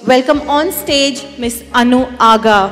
welcome on stage Miss Anu Aga.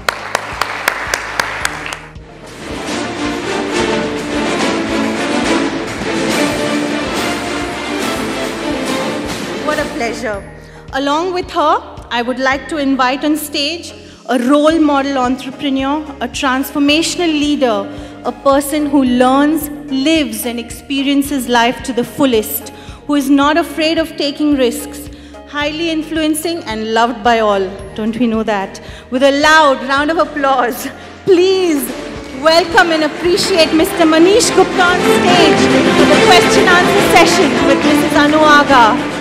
What a pleasure. Along with her, I would like to invite on stage a role model entrepreneur, a transformational leader, a person who learns, lives and experiences life to the fullest, who is not afraid of taking risks, highly influencing and loved by all. Don't we know that? With a loud round of applause, please welcome and appreciate Mr. MANISH GUPTA on stage for the question answer session with Mrs. Anu Aga.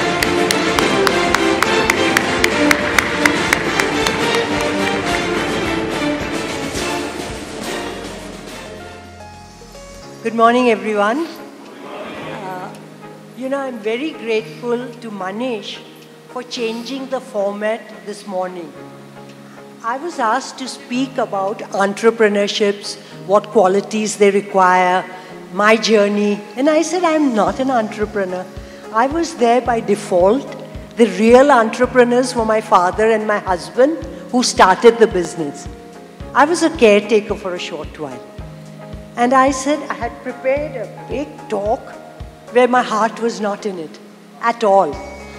Good morning, everyone. I'm very grateful to Manish for changing the format this morning. I was asked to speak about entrepreneurships, what qualities they require, my journey, and I said I'm not an entrepreneur. I was there by default. The real entrepreneurs were my father and my husband who started the business. I was a caretaker for a short while. And I said I had prepared a big talk where my heart was not in it at all.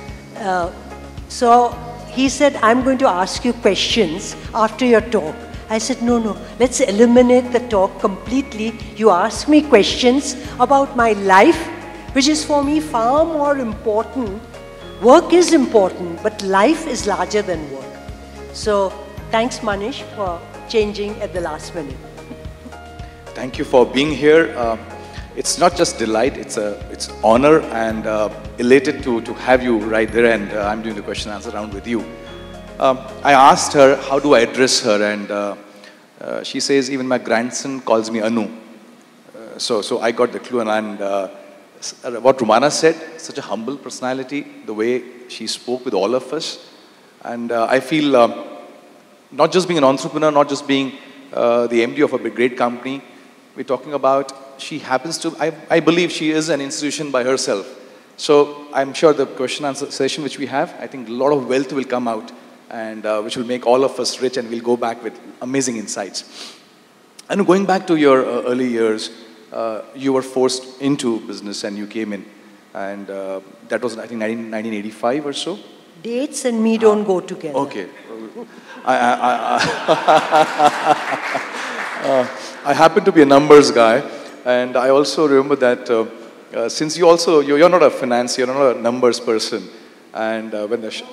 So he said, I'm going to ask you questions after your talk. I said, no, let's eliminate the talk completely. You ask me questions about my life, which is for me far more important. Work is important, but life is larger than work. So thanks, Manish, for changing at the last minute. Thank you for being here. It's not just delight, it's honor and elated to have you right there, and I'm doing the question and answer round with you. I asked her, how do I address her, and she says, even my grandson calls me Anu. So I got the clue, and what Rumana said, such a humble personality, the way she spoke with all of us, and I feel not just being an entrepreneur, not just being the MD of a great company, we're talking about, she happens to, I believe she is an institution by herself. So I'm sure the question answer session which we have, I think a lot of wealth will come out, and which will make all of us rich, and we'll go back with amazing insights. And going back to your early years, you were forced into business and you came in, and that was I think 1985 or so? Dates and me don't go together. Okay. I happen to be a numbers guy, and I also remember that since you're not a finance, you're not a numbers person, and when the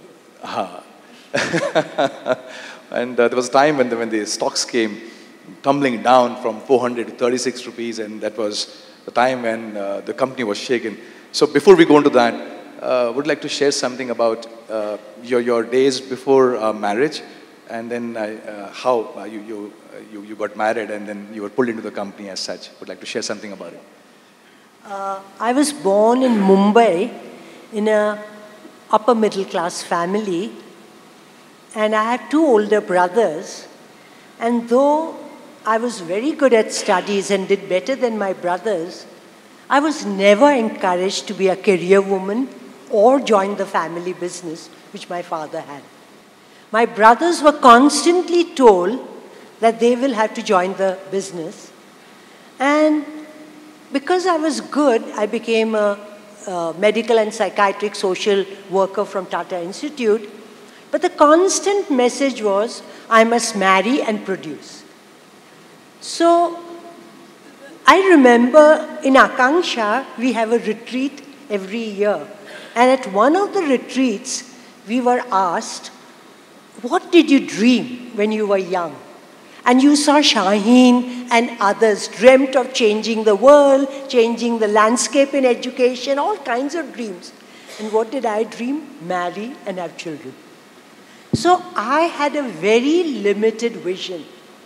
and there was a time when the stocks came tumbling down from 400 to 36 rupees, and that was the time when the company was shaken. So before we go into that, would like to share something about your days before marriage, and then how you got married, and then you were pulled into the company as such. Would like to share something about it. I was born in Mumbai in a upper middle class family, and I had two older brothers, and though I was very good at studies and did better than my brothers, I was never encouraged to be a career woman or join the family business which my father had. My brothers were constantly told that they will have to join the business. And because I was good, I became a medical and psychiatric social worker from Tata Institute. But the constant message was, I must marry and produce. So I remember in Akanksha, we have a retreat every year. And at one of the retreats, we were asked, what did you dream when you were young? And you saw Shaheen and others dreamt of changing the world, changing the landscape in education, all kinds of dreams. And what did I dream? Marry and have children. So I had a very limited vision.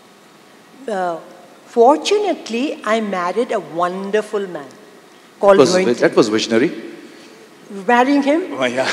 Fortunately, I married a wonderful man called Rohinton. That was visionary. Marrying him? Oh, yeah.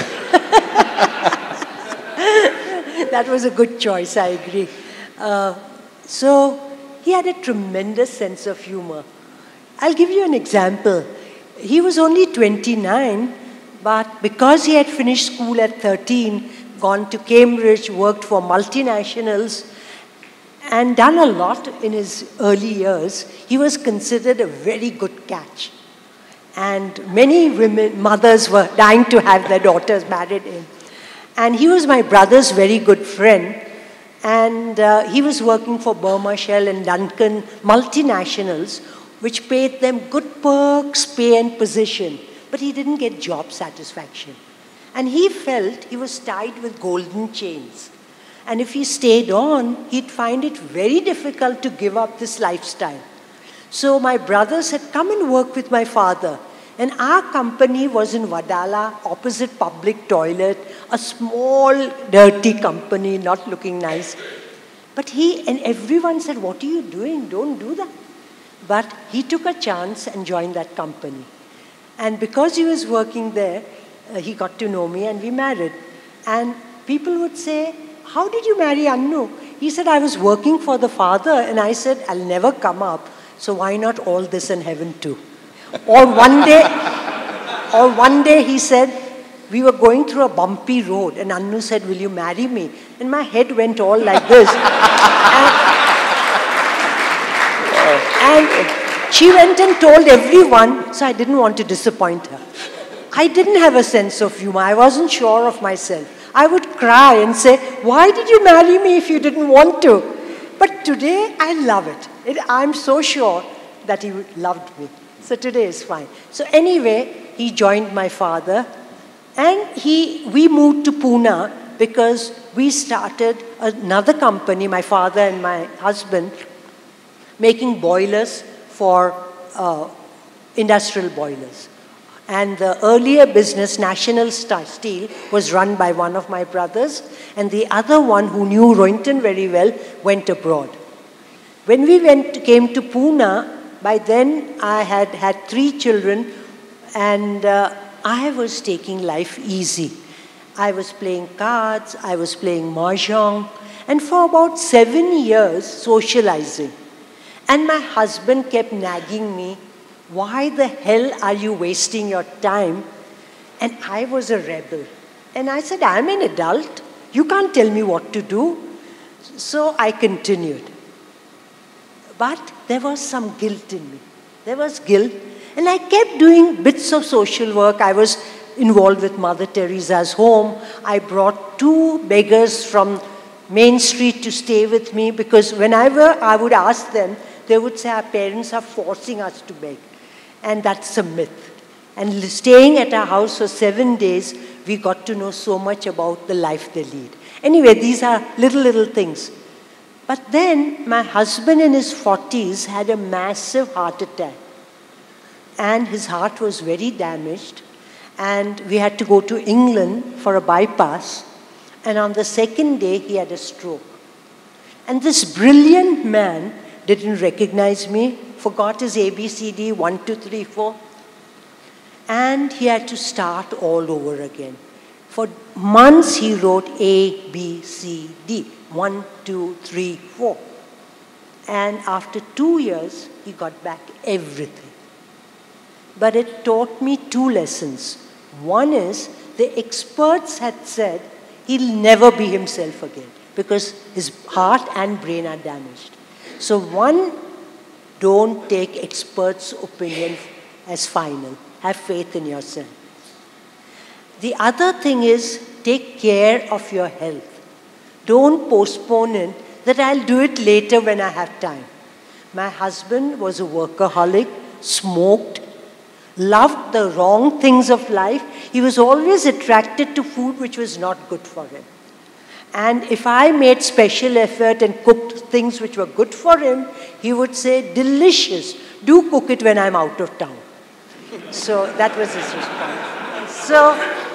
That was a good choice, I agree. So he had a tremendous sense of humor. I'll give you an example. He was only 29, but because he had finished school at 13, gone to Cambridge, worked for multinationals, and done a lot in his early years. He was considered a very good catch. And many women, mothers were dying to have their daughters married in. And he was my brother's very good friend. And he was working for Burma Shell and Duncan multinationals, which paid them good perks, pay and position. But he didn't get job satisfaction. And he felt he was tied with golden chains. And if he stayed on, he'd find it very difficult to give up this lifestyle. So my brother said, come and work with my father. And our company was in Wadala, opposite public toilet, a small, dirty company, not looking nice. But he and everyone said, what are you doing? Don't do that. But he took a chance and joined that company. And because he was working there, he got to know me and we married. And people would say, how did you marry Annu? He said, I was working for the father. And I said, I'll never come up. So why not all this in heaven too? Or one day he said, we were going through a bumpy road. And Annu said, will you marry me? And my head went all like this. And she went and told everyone, so I didn't want to disappoint her. I didn't have a sense of humor. I wasn't sure of myself. I would cry and say, why did you marry me if you didn't want to? But today, I love it. I'm so sure that he loved me. So today is fine. So anyway, he joined my father. And we moved to Pune because we started another company, my father and my husband, making boilers for industrial boilers. And the earlier business, National Steel, was run by one of my brothers, and the other one, who knew Rohinton very well, went abroad. When we came to Pune, by then I had 3 children, and I was taking life easy. I was playing cards, I was playing mahjong, and for about 7 years, socializing. And my husband kept nagging me, why the hell are you wasting your time? And I was a rebel. And I said, I'm an adult. You can't tell me what to do. So I continued. But there was some guilt in me. There was guilt. And I kept doing bits of social work. I was involved with Mother Teresa's home. I brought 2 beggars from Main Street to stay with me because whenever I would ask them, they would say, our parents are forcing us to beg. And that's a myth. And staying at our house for 7 days, we got to know so much about the life they lead. Anyway, these are little things. But then my husband in his 40s had a massive heart attack. And his heart was very damaged. And we had to go to England for a bypass. And on the 2nd day, he had a stroke. And this brilliant man didn't recognize me, forgot his ABCD, 1, 2, 3, 4. And he had to start all over again. For months he wrote A, B, C, D, 1, 2, 3, 4. And after 2 years, he got back everything. But it taught me 2 lessons. One is, the experts had said he'll never be himself again because his heart and brain are damaged. So one, don't take experts' opinion as final. Have faith in yourself. The other thing is, take care of your health. Don't postpone it, that I'll do it later when I have time. My husband was a workaholic, smoked, loved the wrong things of life. He was always attracted to food which was not good for him. And if I made special effort and cooked things which were good for him, he would say, delicious, do cook it when I'm out of town. So that was his response. So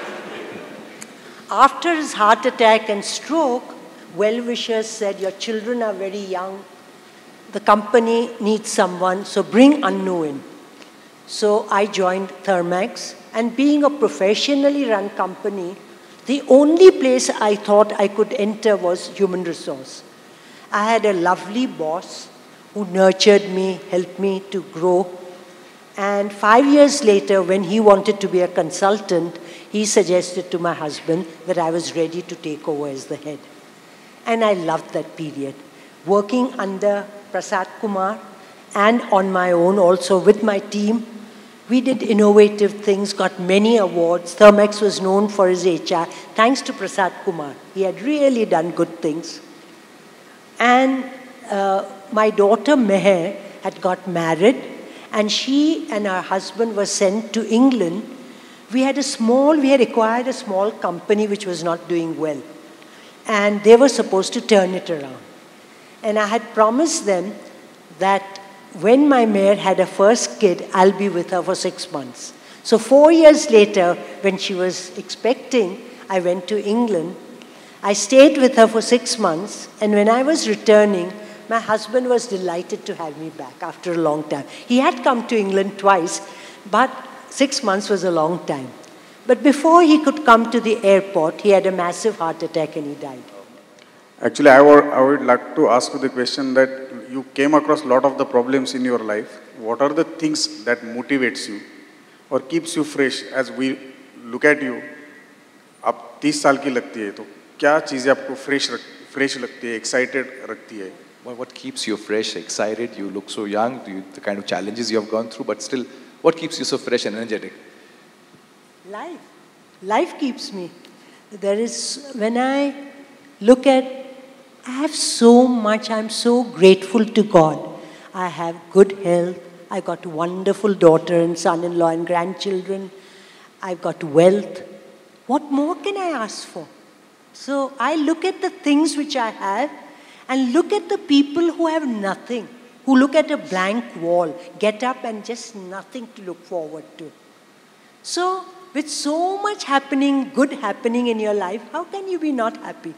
after his heart attack and stroke, well-wishers said, your children are very young, the company needs someone, so bring Annu in. So I joined Thermax, and being a professionally run company, the only place I thought I could enter was human resource. I had a lovely boss who nurtured me, helped me to grow. And 5 years later, when he wanted to be a consultant, he suggested to my husband that I was ready to take over as the head. And I loved that period. Working under Prasad Kumar and on my own also with my team, we did innovative things, got many awards. Thermax was known for his HR, thanks to Prasad Kumar. He had really done good things. And my daughter Meher had got married, and she and her husband were sent to England. We had acquired a small company which was not doing well. And they were supposed to turn it around. And I had promised them that when my Meher had her first kid, I'll be with her for 6 months. So 4 years later, when she was expecting, I went to England. I stayed with her for 6 months, and when I was returning, my husband was delighted to have me back after a long time. He had come to England twice, but 6 months was a long time. But before he could come to the airport, he had a massive heart attack and he died. Actually, I would like to ask you the question that you came across a lot of the problems in your life. What are the things that motivates you or keeps you fresh as we look at you? आप 30 साल की लगती है, तो क्या चीज़ें आपको fresh लगती है, excited रखती है? What keeps you fresh, excited? You look so young. The kind of challenges you have gone through, but still, what keeps you so fresh and energetic? Life. Life keeps me. When I look at, I have so much, I'm so grateful to God. I have good health. I got a wonderful daughter and son-in-law and grandchildren. I've got wealth. What more can I ask for? So I look at the things which I have and look at the people who have nothing, who look at a blank wall, get up and just nothing to look forward to. So with so much happening, good happening in your life, how can you be not happy?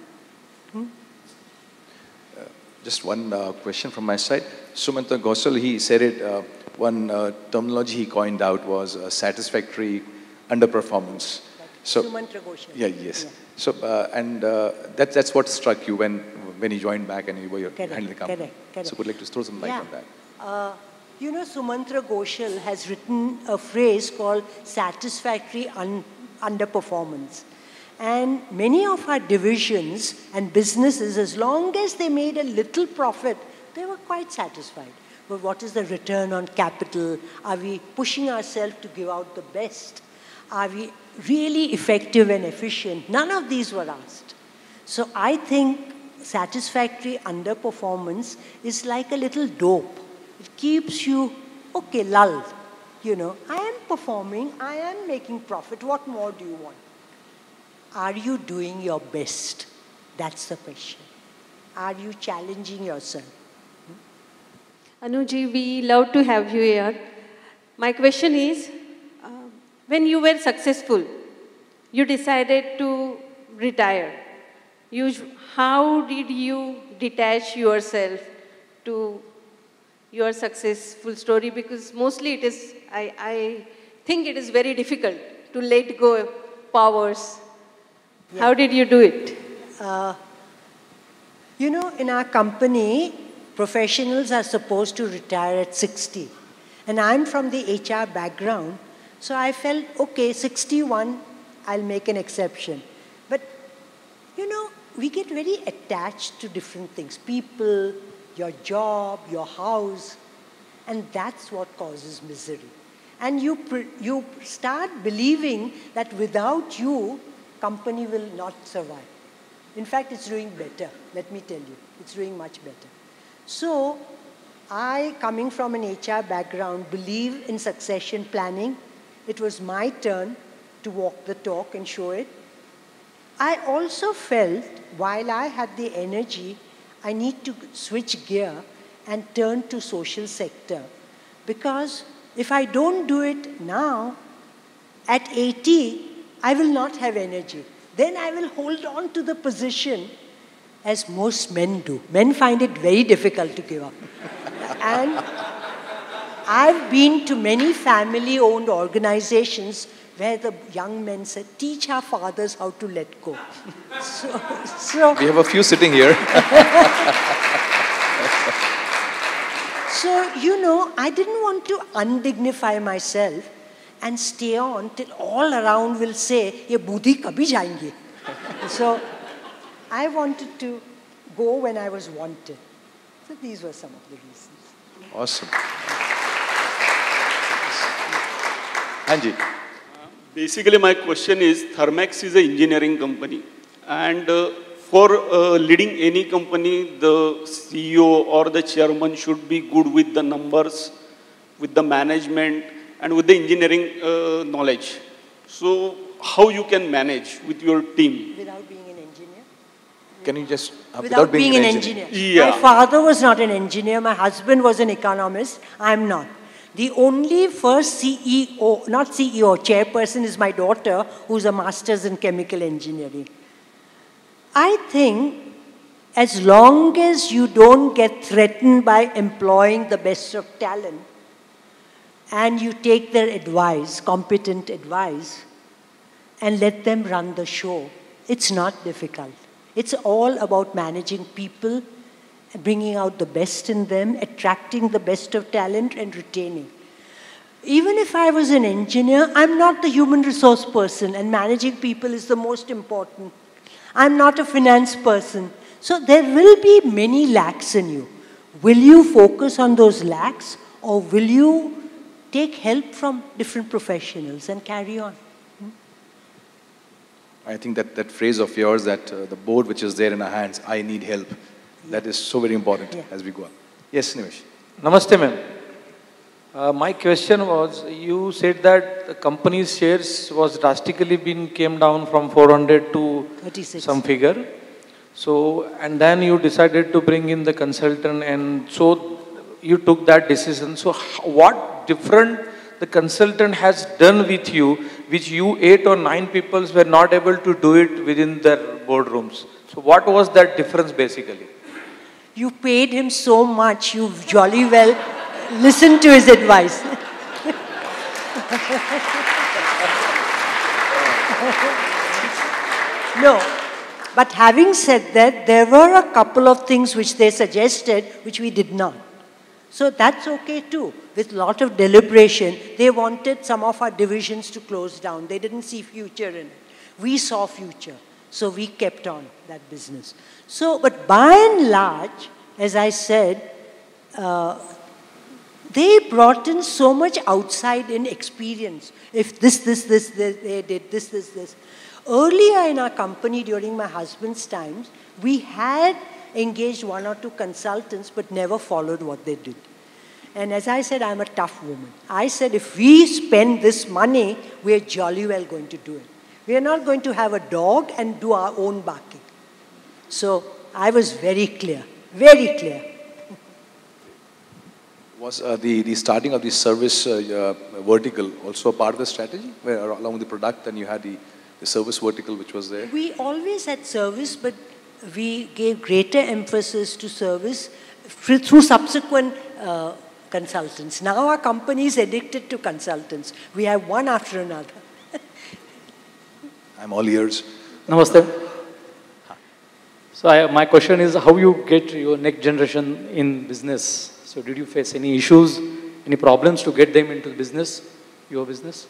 Just one question from my side. Sumanta Gosal, he said it, one terminology he coined out was satisfactory underperformance. So, Sumantra Ghoshal. Yeah, yes. Yeah. So, that's what struck you when you joined back and you were handling the company. Correct. So, would like to throw some light on that. You know, Sumantra Ghoshal has written a phrase called satisfactory underperformance. And many of our divisions and businesses, as long as they made a little profit, they were quite satisfied. But what is the return on capital? Are we pushing ourselves to give out the best? Are we really effective and efficient? None of these were asked. So I think satisfactory underperformance is like a little dope. It keeps you, okay, lulled. You know, I am performing, I am making profit. What more do you want? Are you doing your best? That's the question. Are you challenging yourself? Anuji, we love to have you here. My question is, when you were successful, you decided to retire. How did you detach yourself to your successful story? Because mostly it is, I think it is very difficult to let go of powers. Yeah. How did you do it? You know, in our company, professionals are supposed to retire at 60. And I'm from the HR background, so I felt, okay, 61, I'll make an exception. But, you know, we get very attached to different things. People, your job, your house, and that's what causes misery. And you start believing that without you, company will not survive. In fact, it's doing better, let me tell you. It's doing much better. So, I, coming from an HR background, believe in succession planning. It was my turn to walk the talk and show it. I also felt, while I had the energy, I need to switch gear and turn to social sector. Because if I don't do it now, at 80, I will not have energy. Then I will hold on to the position as most men do. Men find it very difficult to give up. And I've been to many family-owned organizations where the young men said, teach our fathers how to let go. So we have a few sitting here. So, you know, I didn't want to undignify myself. and stay on till all around will say, ye budhi kabhi jayenge. So I wanted to go when I was wanted. So these were some of the reasons. Awesome. Anji. Basically, my question is, Thermax is an engineering company. And for leading any company, the CEO or the chairman should be good with the numbers, with the management, and with the engineering knowledge. So how you can manage with your team? Without being an engineer? Can you just... Without being an engineer. Yeah. My father was not an engineer. My husband was an economist. I'm not. The only first CEO, not CEO, chairperson is my daughter, who's a master's in chemical engineering. I think as long as you don't get threatened by employing the best of talent and you take their advice, competent advice, and let them run the show, it's not difficult. It's all about managing people, bringing out the best in them, attracting the best of talent, and retaining. Even if I was an engineer, I'm not the human resource person, and managing people is the most important. I'm not a finance person. So there will be many lacks in you. Will you focus on those lacks, or will you take help from different professionals and carry on? I think that phrase of yours, that the board which is there in our hands, I need help, that is so very important as we go on. Yes, Nimesh. Namaste, ma'am. My question was, you said that the company's shares was drastically came down from 400 to 36. some figure. So, and then you decided to bring in the consultant, and so you took that decision. So what different the consultant has done with you, which you 8 or 9 people were not able to do it within their boardrooms? So what was that difference basically? You paid him so much, you jolly well listened to his advice. No, but having said that, there were a couple of things which they suggested which we did not. So that's okay too. With a lot of deliberation, they wanted some of our divisions to close down. They didn't see future in it. We saw future. So we kept on that business. So, but by and large, as I said, they brought in so much outside-in experience. If this, they did this. Earlier in our company, during my husband's times, we had engaged 1 or 2 consultants, but never followed what they did. And as I said, I'm a tough woman. I said, if we spend this money, we're jolly well going to do it. We are not going to have a dog and do our own barking. So I was very clear, very clear. Was the starting of the service vertical also a part of the strategy, where along with the product, and you had the service vertical which was there? We always had service, but we gave greater emphasis to service through subsequent consultants. Now our company is addicted to consultants. We have one after another. I'm all ears. Namaste. So my question is, how you get your next generation in business? So did you face any issues, any problems to get them into business, your business?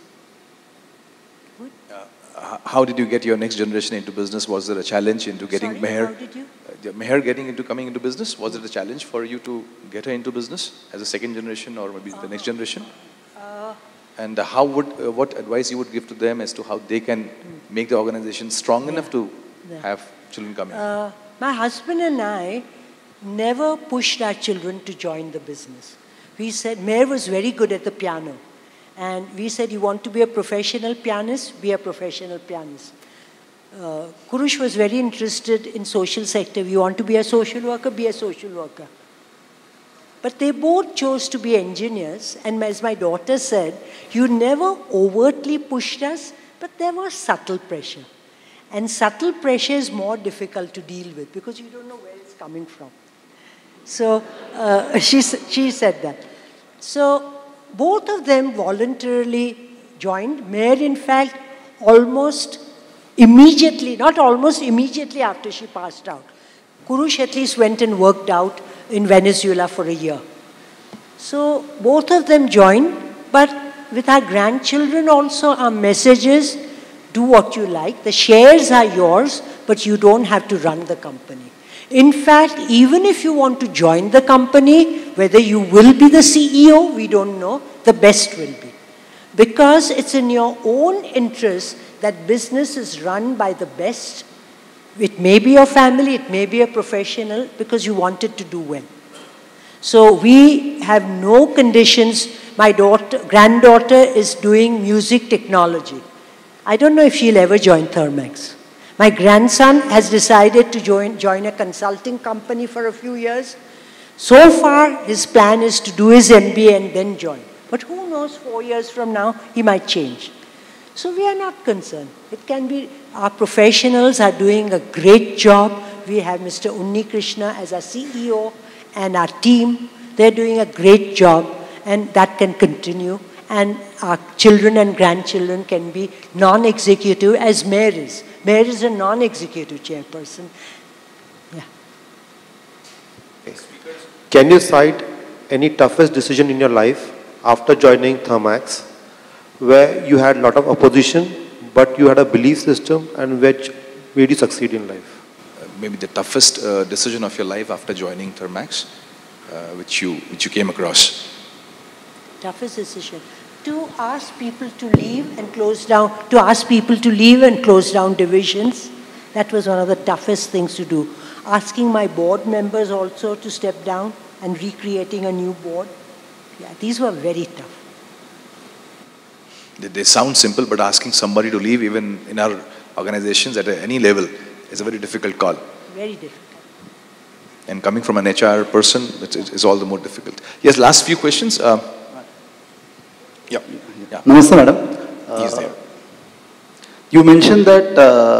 How did you get your next generation into business? Was there a challenge into getting Meher? How did you? Meher coming into business? Was it a challenge for you to get her into business as a second generation or maybe the next generation? And what advice you would give to them as to how they can make the organization strong enough to have children come in? My husband and I never pushed our children to join the business. We said, Meher was very good at the piano. And we said, you want to be a professional pianist? Be a professional pianist. Kurush was very interested in social sector. You want to be a social worker? Be a social worker. But they both chose to be engineers. And as my daughter said, you never overtly pushed us, but there was subtle pressure. And subtle pressure is more difficult to deal with because you don't know where it's coming from. So she said that. So both of them voluntarily joined. Meher, in fact, almost immediately, not almost immediately after she passed out. Kurush at least went and worked out in Venezuela for a year. So both of them joined, but with our grandchildren also, our messages, do what you like. The shares are yours, but you don't have to run the company. In fact, even if you want to join the company, whether you will be the CEO, we don't know, the best will be. Because it's in your own interest that business is run by the best. It may be your family, it may be a professional, because you want it to do well. So we have no conditions. My granddaughter is doing music technology. I don't know if she'll ever join Thermax. My grandson has decided to join a consulting company for a few years. So far, his plan is to do his MBA and then join. But who knows, 4 years from now, he might change. So we are not concerned. It can be, our professionals are doing a great job. We have Mr. Unni Krishna as our CEO and our team. They're doing a great job, and that can continue. And our children and grandchildren can be non-executive, as Mayor is. Mayor is a non-executive chairperson. Yeah. Can you cite any toughest decision in your life after joining Thermax, where you had a lot of opposition, but you had a belief system and which made you succeed in life? Maybe the toughest decision of your life after joining Thermax, which you came across. Toughest decision. To ask people to leave and close down, divisions, that was one of the toughest things to do. Asking my board members also to step down and recreating a new board. Yeah, these were very tough. They sound simple, but asking somebody to leave, even in our organizations at any level, is a very difficult call. Very difficult. And coming from an HR person, it's all the more difficult. Yes, last few questions. Yeah. Namaste, madam. He's there. You mentioned that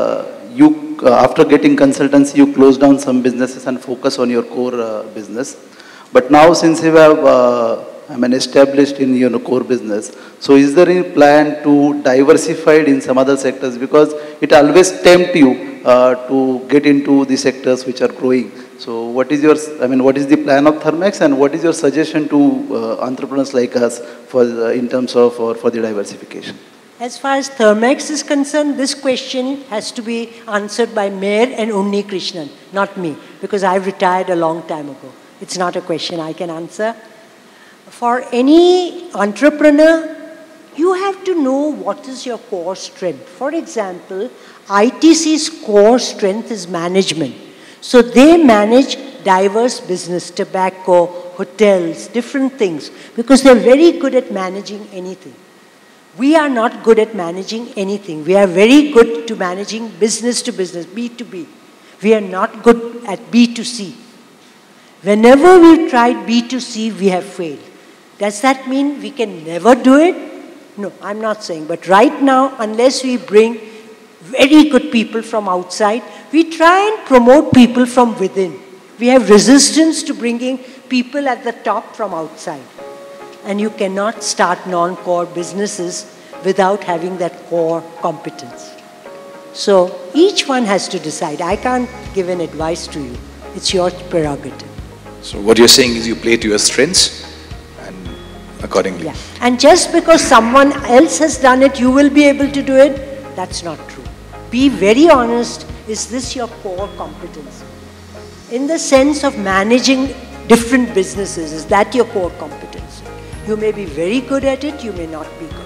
after getting consultancy, you closed down some businesses and focus on your core business. But now, since you have established in your core business, so is there any plan to diversify it in some other sectors? Because it always tempts you to get into the sectors which are growing. So what is your, what is the plan of Thermax, and what is your suggestion to entrepreneurs like us in terms of for the diversification? As far as Thermax is concerned, this question has to be answered by Mayor and Unni Krishnan, not me, because I've retired a long time ago. It's not a question I can answer. For any entrepreneur, you have to know what is your core strength. For example, ITC's core strength is management. So they manage diverse business, tobacco, hotels, different things, because they're very good at managing anything. We are not good at managing anything. We are very good to managing business to business, B2B. We are not good at B2C. Whenever we tried B2C, we have failed. Does that mean we can never do it? No, I'm not saying. But right now, unless we bring very good people from outside, we try and promote people from within. We have resistance to bringing people at the top from outside. And you cannot start non-core businesses without having that core competence. So each one has to decide. I can't give an advice to you. It's your prerogative. So what you're saying is you play to your strengths and accordingly. Yeah. And just because someone else has done it, you will be able to do it, that's not true. Be very honest. Is this your core competence? In the sense of managing different businesses, is that your core competence? You may be very good at it, you may not be good.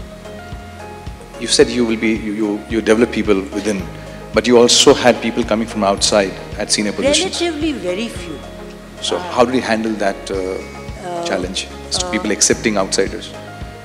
You said you will be, you develop people within, but you also had people coming from outside at senior positions. Relatively very few. So how did you handle that challenge? So people accepting outsiders?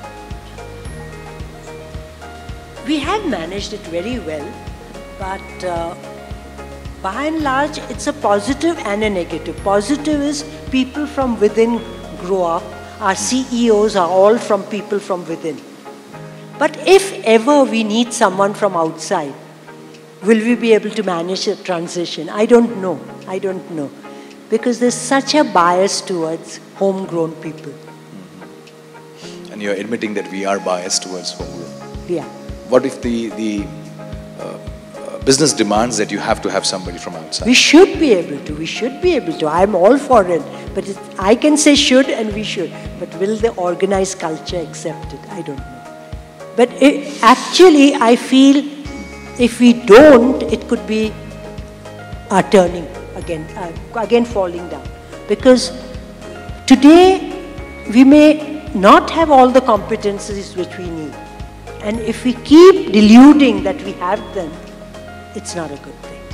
We have managed it very well, but by and large, it's a positive and a negative. Positive is people from within grow up. Our CEOs are all from people from within. But if ever we need someone from outside, will we be able to manage the transition? I don't know. I don't know. Because there's such a bias towards homegrown people. And you're admitting that we are biased towards homegrown. Yeah. What if the business demands that you have to have somebody from outside? We should be able to. We should be able to. I'm all for it. But I can say should and we should. But will the organized culture accept it? I don't know. But actually, I feel if we don't, it could be turning again falling down. Because today, we may not have all the competencies which we need. And if we keep deluding that we have them, it's not a good thing.